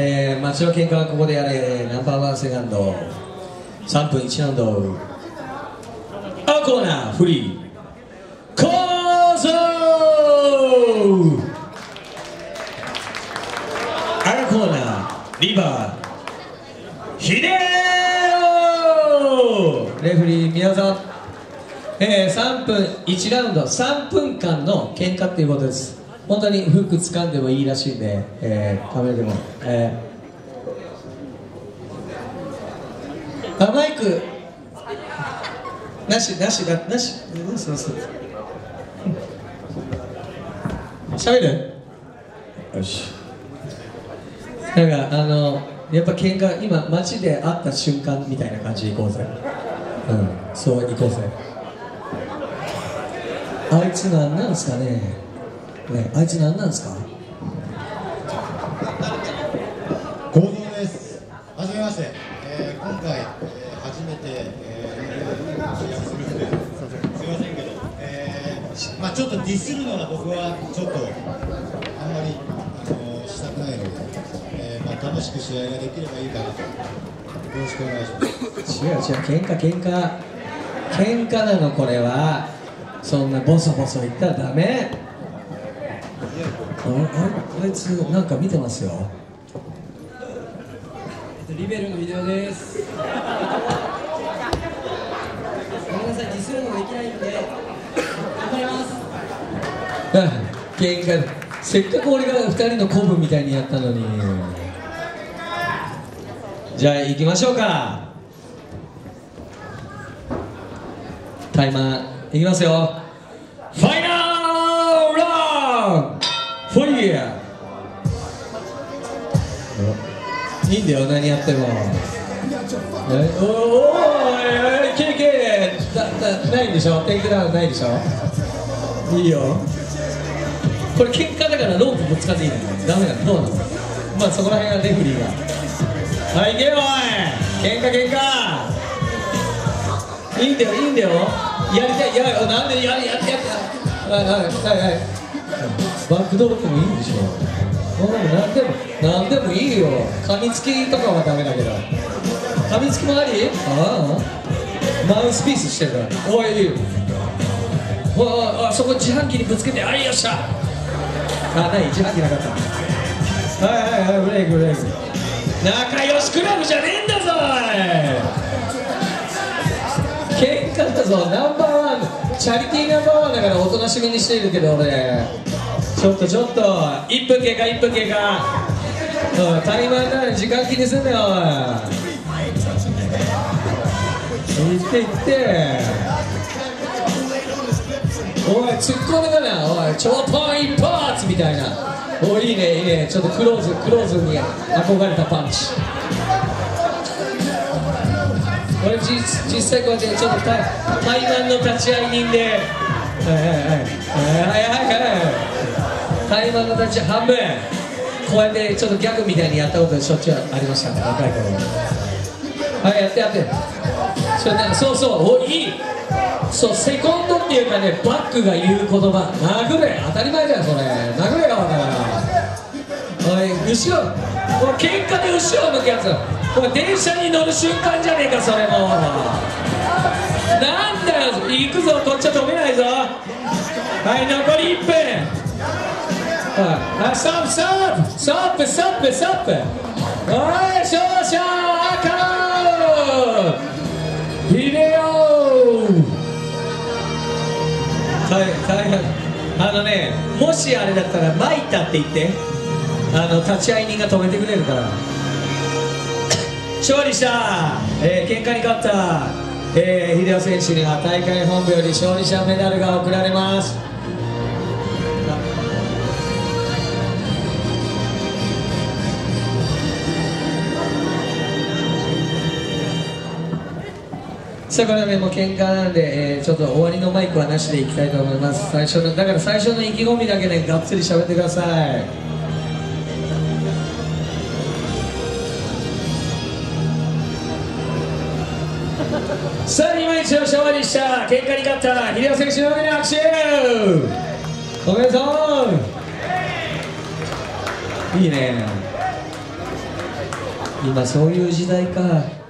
街の喧嘩はここでやれ、ナンバーワンセカンド、3分1ラウンド、青コーナーフリー、コーソー、赤コーナーリバー、ヒデオ、レフリー宮沢、3分1ラウンド、3分間の喧嘩っていうことです。本当にフック掴んでもいいらしいんで、カメラでも、マイクなしそうしゃべるよし。なんかやっぱ喧嘩今街で会った瞬間みたいな感じでいこうぜ。そういこうぜ。あいつなんなんですかね。あいつなんなんですか。 合同です。はじめまして。今回、初めて、活躍するんで、すいませんけど、ちょっとディスるのは僕はちょっとあんまりしたくないので、楽しく試合ができればいいかなと。よろしくお願いします。 違う喧嘩なのこれは。そんなボソボソ言ったらダメ。あいつなんか見てますよ。 リベルのビデオです。ごめんなさい、ディスるのできないんで頑張ります。 喧嘩、せっかく俺が2人の子分みたいにやったのに。じゃあ行きましょうか。タイマーいきますよ。ファイナルラウンドフォリア。いいんだよ何やっても。おーい、ケーないんでしょ。テイクダウンないでしょ。いいよ。これ喧嘩だからロープぶつかっていいの。ダメなの。どうなの。そこら辺はレフリーが。はい、行けよおい。喧嘩いいんだよやりたい。なんでやはいバックドロップもいいんでしょ。なんでもいいよ。噛みつきとかはダメだけど。噛みつきもあり。マウスピースしてるから。おい、そこ自販機にぶつけて。よっしゃ。ない自販機なかった。ブレイク仲良しクラブじゃねえんだぞ。喧嘩だぞ。ナンバーワン、チャリティーナンバーワンだからおとなしみにしているけど俺。ちょっと1分経過。タイマーだ。時間気にすんだよ。行っておい、突っ込んでかな。おい、超パン一発みたいな。おい、いいね。ちょっとクローズに憧れたパンチ。俺実際こうやってちょっとタイマンの立ち会い人で、タイマンの立ち会い半分こうやってちょっとギャグみたいにやったことしょっちゅうありましたね、若い頃。やってそれね、そういい。セコンドっていうかね、バックが言う言葉、殴れ。当たり前だよそれ。殴れよだから。おい、後ろ、喧嘩で後ろ向くやつ。電車に乗る瞬間じゃねえかそれも。なんだよ、行くぞ。こっちは止めないぞ。はい、残り1分。ストップ。おい、勝者赤ビデオ。もしあれだったらマイタって言って、立ち会い人が止めてくれるから。勝利した、喧嘩に勝った、秀夫選手には大会本部より勝利者メダルが贈られます。さあこれはね、もう喧嘩なんで、ちょっと終わりのマイクはなしでいきたいと思います。だから最初の意気込みだけね、がっつり喋ってください。さあ今一度勝利した、喧嘩に勝った秀夫選手の上に拍手。おめでとう。いいね。 今そういう時代か。